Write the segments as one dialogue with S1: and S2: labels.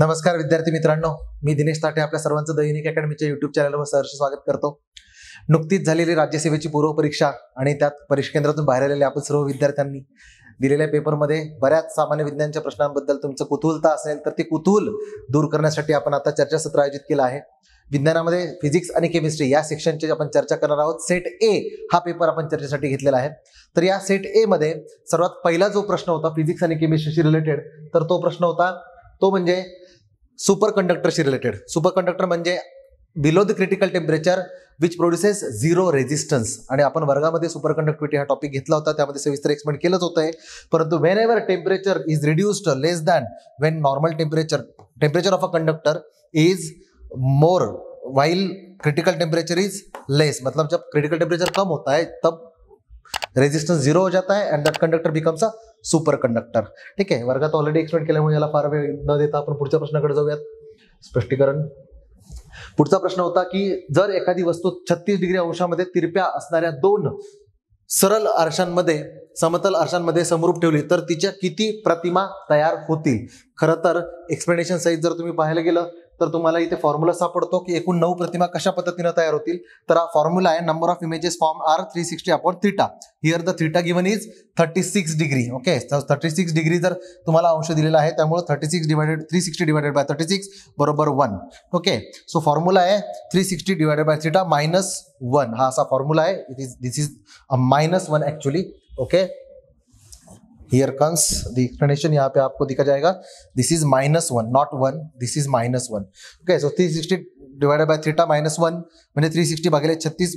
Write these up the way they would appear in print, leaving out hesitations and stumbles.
S1: नमस्कार विद्यार्थी मित्रांनो, मी दिनेश ताटे आपल्या सर्वांचं द युनिक अकॅडमीच्या युट्यूब चॅनलवर सहर्ष स्वागत करतो. नुकतीच झालेली राज्यसेवेची पूर्व परीक्षा आणि त्यात परीक्षा केंद्रातून बाहेर आलेल्या आपण सर्व विद्यार्थ्यांनी दिलेल्या पेपरमध्ये बऱ्याच सामान्य विज्ञानच्या प्रश्नांबद्दल तुमचं कुतूहलता असेल तर ते कुतूहल दूर करण्यासाठी आपण आता चर्चासत्र आयोजित केलं आहे. विज्ञानामध्ये फिजिक्स आणि केमिस्ट्री या सेक्शनची आपण चर्चा करणार आहोत. सेट ए हा पेपर आपण चर्चेसाठी घेतलेला आहे. तर या सेट ए मध्ये सर्वात पहिला जो प्रश्न होता फिजिक्स आणि केमिस्ट्रीशी रिलेटेड, तर तो प्रश्न होता तो म्हणजे सुपर कंडक्टरशी रिलेटेड. सुपर कंडक्टर म्हणजे below the critical temperature which produces zero resistance. आणि आपण वर्गामध्ये सुपर कंडक्टिव्हिटी हा टॉपिक घेतला होता, त्यामध्ये सविस्तर एक्सप्लेन केलंच होतं. परंतु whenever temperature is reduced less than when normal temperature of a conductor is more while critical temperature is less, मतलब जब क्रिटिकल टेम्परेचर कम होता है तब रेजिस्टेंस जीरो हो जाता है and that conductor becomes a super conductor. ठीक आहे, वर्गात ऑलरेडी एक्सप्लेन केल्यामुळे याला फार वेळ न देता आपण पुढच्या प्रश्नाकडे जाऊयात. स्पष्टीकरण. पुढचा प्रश्न होता की जर एखादी वस्तू 36 डिग्री अंशामध्ये तिरप्या असणाऱ्या दोन सरळ आरशांमध्ये समतल आरशांमध्ये समरूप ठेवली तर तिच्या किती प्रतिमा तयार होतील. खरं तर एक्सप्लेनेशन सहित जर तुम्ही पाहायला गेलं तर तुम्हाला इथे फॉर्म्युला सापडतो की एकूण 9 प्रतिमा कशा पद्धतीने तयार होतील. तर हा फॉर्म्युला आहे number of images form are 360 upon theta. Here the theta given is 36 degree. Okay, 36 degree जर तुम्हाला अंश दिलेला आहे त्यामुळे 36 डिवायडेड 360 डिवायडेड बाय 36 बरोबर 1. ओके, सो फॉर्म्युला आहे 360 डिवायडेड बाय थीटा -1. हा असा फॉर्म्युला आहे. This is a -1 actually. Okay, here comes the explanation. यहाँ पे आपको दिखा जाएगा this is -1 not 1, this is -1. okay, so 360 divided by theta -1 म्हणजे 360 भागिले 36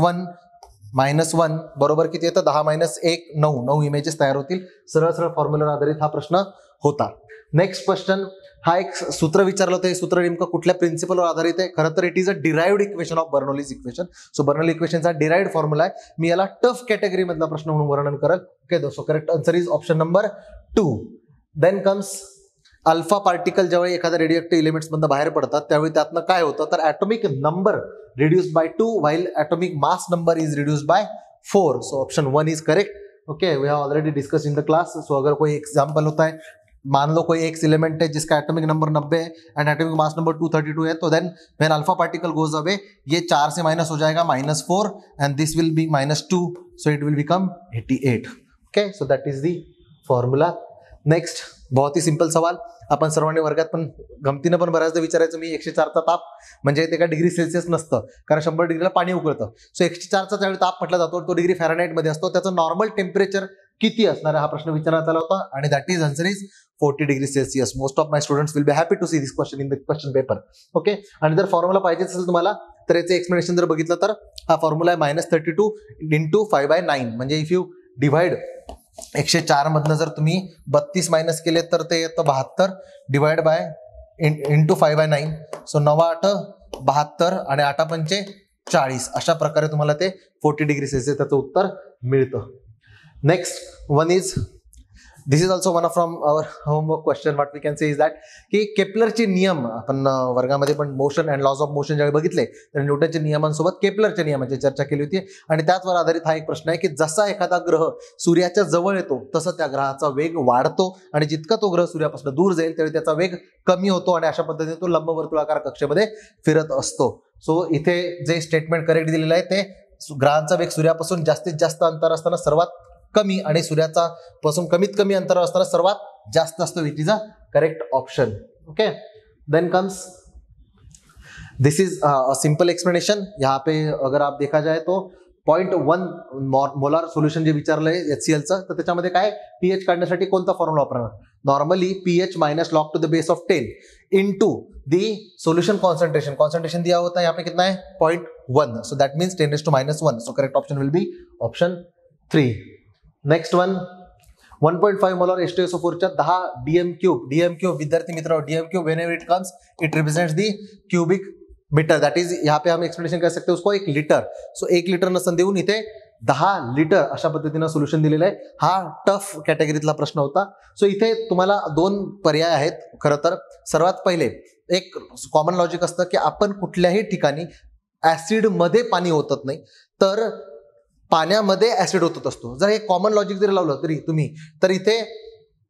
S1: -1 बरोबर किती येतं 10 - 1 9 इमेजेस तयार होतील. सरळ सरळ फॉर्म्युलावर आधारित हा प्रश्न होता. नेक्स्ट क्वेश्चन, हा एक सूत्र विचारलं होतं. हे सूत्र नेमकं कुठल्या प्रिन्सिपलवर आधारित आहे. खरं तर it is a derived equation of Bernoulli's equation. So Bernoulli इक्वेशनचा डिराइव्ड फॉर्म्युला आहे. मी याला टफ कॅटेगरी मधला प्रश्न म्हणून वर्णन करेल. Okay, so correct answer is option number 2. Then comes alpha particle. ज्यावेळी एखाद्या रेडिओएक्टिव्ह एलिमेंट्स मधून बाहेर पडतात त्यावेळी त्यातनं काय होतं तर atomic number reduced by 2 while atomic mass number is reduced by 4. So option 1 is correct. Okay, we have already discuss in the class. So अगर कोई एग्जाम्पल होता है, मान लो कोई एक एलिमेंट है जिसका एटॉमिक नंबर 90 है एंड एटॉमिक मास नंबर 232 है, तो then when alpha particle goes away ये 4 से माइनस हो जाएगा -4 एंड दिस विल बी -2, सो it will become 88. Okay, so that is the formula. Next, बहुत ही सिंपल सवाल. आपण सर्वांनी वर्गात पण गमतीनं पण बऱ्याचदा विचारायचं मी 104चा ताप म्हणजे ते काय डिग्री सेल्सिअस नसतं, कारण 100 डिग्रीला पाणी उकळतं. सो 104चा ज्यावेळी ताप म्हटला जातो तो डिग्री फॅरनहाइट मध्ये असतो. त्याचं नॉर्मल टेम्परेचर किती असणार हा प्रश्न विचारण्यात आला होता आणि that is answer is 40 degree Celsius. Most of my students will be happy to see this question in the question paper. Okay, आणि जर फॉर्म्युला पाहिजे असेल तुम्हाला तर याचे एक्सप्लेनेशन जर बघितलं तर हा फॉर्म्युला आहे -32 × 5/9. म्हणजे इफ यू डिवाइड 104 मधनं जर तुम्ही 32 मायनस केले तर ते येतं 72 डिवाइड बाय इंटू 5/9. सो 9 8 72 आणि 8 पंचे 40. अशा प्रकारे तुम्हाला ते 40 डिग्री सेल्सिअस त्याचं उत्तर मिळतं. Next one is this is also one from our homework question. What we can say is that की केपलरचे नियम आपण वर्गामध्ये पण motion and laws of motion ज्यावेळी बघितले तर न्यूटनच्या नियमांसोबत केपलरच्या नियमांची चर्चा केली होती आणि त्याचवर आधारित हा एक प्रश्न आहे की जसा एखादा ग्रह सूर्याच्या जवळ येतो तसं त्या ग्रहाचा वेग वाढतो आणि जितका तो ग्रह सूर्यापासून दूर जाईल त्यावेळी त्याचा वेग कमी होतो आणि अशा पद्धतीने तो लंबवर्तुळाकार कक्षेमध्ये फिरत असतो. सो इथे जे स्टेटमेंट करेक्ट दिलेलं आहे ते ग्रहांचा वेग सूर्यापासून जास्तीत जास्त अंतर असताना सर्वात कमी आणि सूर्याचा पासून कमीत कमी अंतर असताना सर्वात जास्त असतो. It is a correct option. Okay, then comes this is a simple explanation. यहाँ पे अगर आप देखा जाए तो 0.1 मोलार सोल्युशन जे विचारलंय HClचं तर त्याच्यामध्ये काय pH काढण्यासाठी कोणता फॉर्म्युला वापरणार. Normally pH minus log to the base of 10 into the solution concentration दिया होता है यहाँ पे कितना है 0.1. So that means 10⁻1. So correct option will be option 3. Next one 1.5 molar H2SO4 च्या 10 DM³ विद्यार्थी मित्रों DM³ whenever it comes it represents the cubic meter. That is यहाँ पे हम एक्सप्लेनेशन कर सकते हैं उसको 1 लिटर. सो 1 लिटर नसन देऊन इथे 10 लिटर अशा पद्धतीनं सोल्युशन दिलेलं आहे. हा टफ कॅटेगरीतला प्रश्न होता. सो इथे तुम्हाला 2 पर्याय आहेत. खरं तर सर्वात पहिले एक कॉमन लॉजिक असतं की आपण कुठल्याही ठिकाणी ऍसिड मध्ये पाणी ओतत नाही तर पाण्यामध्ये ऍसिड होत असतो. जर हे कॉमन लॉजिक जरी लावलं तरी तुम्ही तर इथे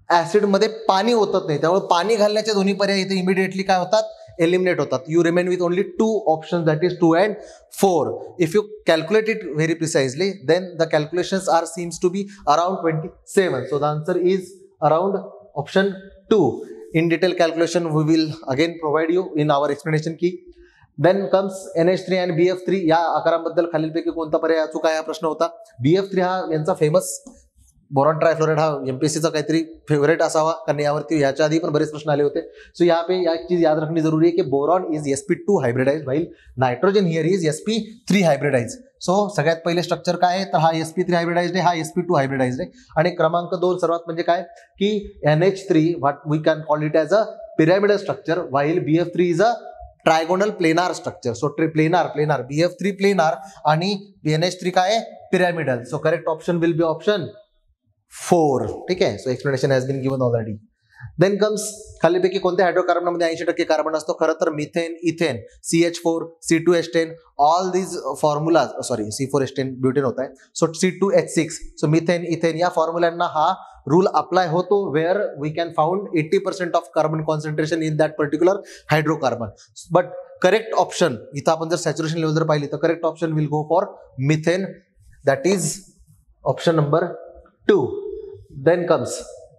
S1: ऍसिड मध्ये पाणी ओतत नाही, त्यामुळे पाणी घालण्याचे दोन्ही पर्याय इथे इमिडिएटली काय होतात, एलिमिनेट होतात. You remain with only 2 options, that is 2 and 4. If you calculate it very precisely, then the calculations are seems to be around 27. So the answer is around option 2. In detail calculation we will again provide you in our explanation key. Then comes NH3 and BF3. या आकारांबद्दल खालीलपैकी कोणता पर्याय अचूक आहे हा प्रश्न होता. BF3 हा यांचा फेमस बोरॉन ट्रायफ्लोराइड हा एमपीएससीचा काहीतरी फेवरेट असावा, कारण यावरती याच्या आधी पण बरेच प्रश्न आले होते. सो यहाँ पे एक चीज याद रखनी जरूरी है कि boron is sp2 hybridize, while nitrogen here is sp3 hybridize. So सगळ्यात पहिले स्ट्रक्चर काय आहे, तर हा sp3 हायब्रिडाइज्ड आहे, हा sp2 हायब्रिडाइज्ड आहे. आणि क्रमांक 2 सर्वात म्हणजे काय की NH3 what we can call it as a pyramidal structure, while BF3 is a trigonal planar structure. So planar BF3 planar आणि NH3 काय आहे, pyramidal. So correct option will be option 4. ठीक आहे. So explanation has been given already. Then comes खालीपैकी कोणत्या हायड्रोकार्बनमध्ये 80% carbon असतो. खरं तर methane, ethane, CH4, C2H10 all these formulas, sorry C4H10 butane होत आहे. So C2H6, so methane, ethane या फॉर्म्युलांना हा रूल अप्लाय होतो where we can found 80% of carbon concentration in that particular hydrocarbon. But correct option इथं आपण जर saturation level जर पाहिली तर correct option will go for methane, that is option number 2. Then comes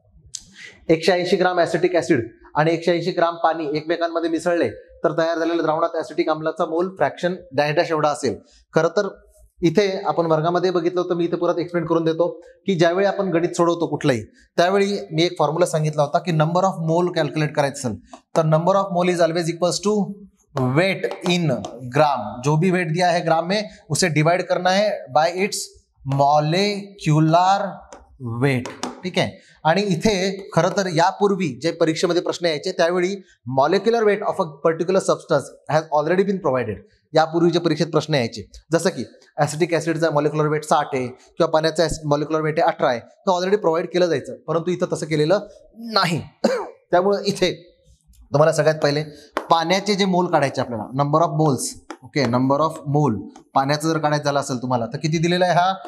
S1: 180 gram acetic acid आणि 180 ग्राम पाणी एकमेकांमध्ये मिसळले तर तयार झालेल्या द्रावणात ऍसिटिक आम्लाचा मोल फ्रॅक्शन डॅश एवढा असेल. खरं तर इथे आपण वर्गामध्ये बघितलं होतं, मी इथे परत एक्सप्लेन करून देतो की ज्यावेळी आपण गणित सोडवतो कुठलंही, त्यावेळी मी एक फॉर्म्युला सांगितला होता की नंबर ऑफ मोल कॅल्क्युलेट करायचं असेल तर number of mole is always equals to weight in gram. जो भी वेट दिया है ग्राम में उसे डिवाइड करना है बाय इट्स मॉलिक्युलर वेट. ठीक आहे. आणि इथे खरं तर यापूर्वी जे परीक्षेमध्ये प्रश्न यायचे त्यावेळी molecular weight of a particular substance has already been provided. यापूर्वी जे परीक्षेत प्रश्न यायचे जसं की ऍसिटिक ऍसिडचा मॉलिक्युलर वेट 60 आहे किंवा पाण्याचा मॉलिक्युलर वेट 18 आहे, तर ऑलरेडी प्रोव्हाइड केलं जायचं, परंतु इथं तसं केलेलं नाही. त्यामुळे इथे तुम्हाला सगळ्यात पहिले पाण्याचे जे मोल काढायचे आपल्याला, number of moles. Okay, number of mole पाण्याचं जर काढायचं झालं असेल तुम्हाला तर किती दिलेला आहे, हा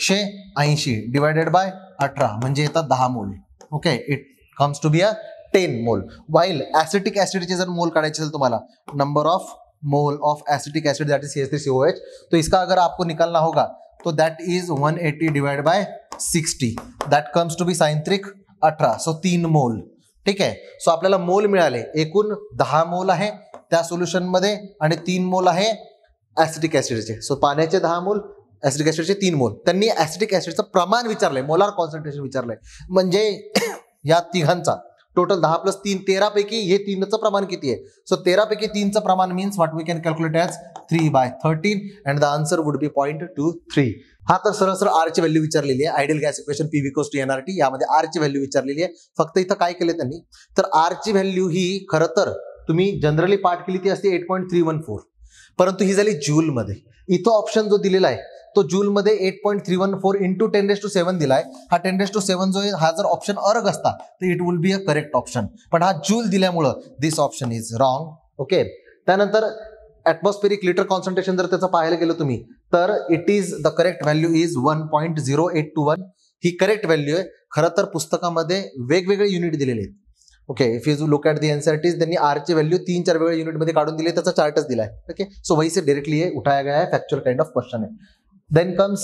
S1: 180 डिवायडेड बाय 18 म्हणजे येतात 10 मोल. Okay, it comes to be a 10 mole. While acetic ऍसिडचे जर मोल काढायचे असेल तुम्हाला, number of mole of acetic acid that is CH3COH, तो इसका अगर आपको निकालना होगा तो that is 180 divide by 60, that comes to be साइंट्रिक 18, सो 3 मोल. ठीक आहे. सो आपल्याला मोल मिळाले, एकूण 10 मोल आहे त्या सोल्युशन मध्ये आणि 3 मोल आहे ऍसिटिक ऍसिडचे. सो पाण्याचे 10 मोल, ऍसिटिक ऍसिडचे 3 मोल. त्यांनी ऍसिटिक ऍसिडचं प्रमाण विचारलंय, मोलार कॉन्सन्ट्रेशन विचारलंय, म्हणजे या तिघांचा टोटल 10 + 3 13 पैकी हे 3चं प्रमाण किती आहे. सो 13 पैकी 3चं प्रमाण means what we can calculate as 3/13 and the answer would be 0.23. हा तर सरळ सरळ आर ची व्हॅल्यू विचारलेली आहे. Ideal gas equation PV = NRT, यामध्ये आर ची व्हॅल्यू विचारलेली आहे. फक्त इथं काय केलं त्यांनी, तर आर ची व्हॅल्यू ही खरं तर तुम्ही जनरली पाठ केली ती असते 8.314, परंतु ही झाली जूल मध्ये. इथं ऑप्शन जो दिलेला आहे तो जूल मध्ये 8.314 इंटू 10⁷ दिलाय. हा 10⁷ जो आहे हा जर ऑप्शन अर्ग असता तर it will be a correct option, पण हा जूल दिल्यामुळं this option is wrong. Okay. त्यानंतर ऍटमॉस्फेरिक लिटर कॉन्सन्ट्रेशन जर त्याचं पाहायला गेलं तुम्ही तर it is the correct value is 1.0821. ही करेक्ट व्हॅल्यू आहे. खरं तर पुस्तकामध्ये वेगवेगळे युनिट दिलेले आहेत. Okay, if you look at the NCERT's त्यांनी आर ची व्हॅल्यू 3-4 वेळा युनिटमध्ये काढून दिली, त्याचा चार्टच दिलाय. ओके, सो वही से डायरेक्टली ये उठाया गया है, फैक्चुअल काइंड ऑफ क्वेश्चन है. देन कम्स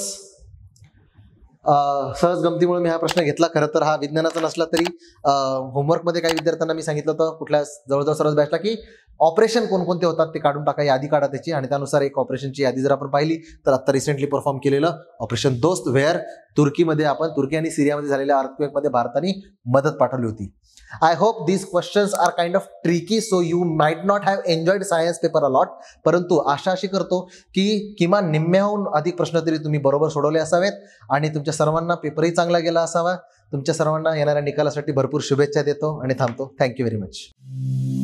S1: सहज गमतीमुळे मी हा प्रश्न घेतला. खरं तर हा विज्ञानाचा नसला तरी होमवर्कमध्ये काही विद्यार्थ्यांना मी सांगितलं होतं कुठल्या जवळजवळ सर्वच बॅचला की ऑपरेशन कोणकोणते होतात ते काढून टाका, यादी काढा त्याची, आणि त्यानुसार एक ऑपरेशनची यादी जर आपण पाहिली तर आता रिसेंटली परफॉर्म केलेलं ऑपरेशन दोस्त, वेअर तुर्कीमध्ये आपण तुर्की आणि सिरियामध्ये झालेल्या अर्थक्वेकमध्ये भारताने मदत पाठवली होती. I hope these questions are kind of tricky, so you might not have enjoyed science paper a lot. परंतु आशा अशी करतो की किमान निम्म्याहून अधिक प्रश्न तरी तुम्ही बरोबर सोडवले असावेत आणि तुमच्या सर्वांना पेपरही चांगला गेला असावा. तुमच्या सर्वांना येणाऱ्या निकालासाठी भरपूर शुभेच्छा देतो आणि थांबतो. Thank you very much.